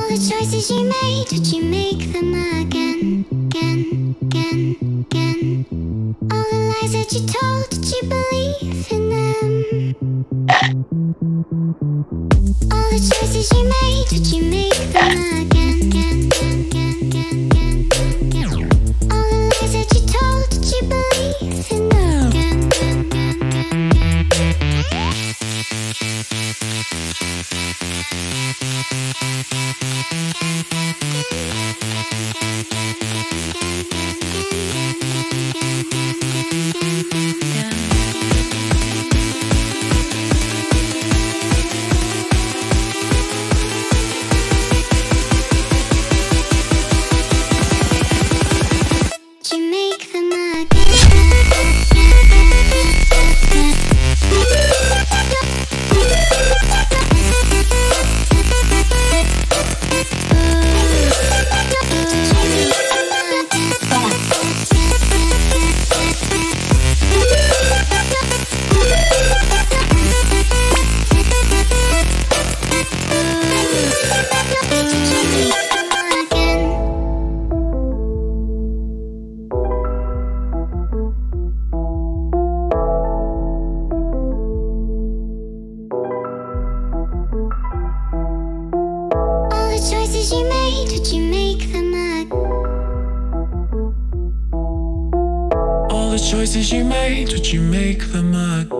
the choices you made, did you make them again, again, again, again? All the lies that you told, did you believe in them? All the choices you made, did you make them again, again, again, again, again, again? All the lies that you told, did you believe in them? Again, again, again, again, again. Choices you made, did you make them again? All the choices you made, did you make them again?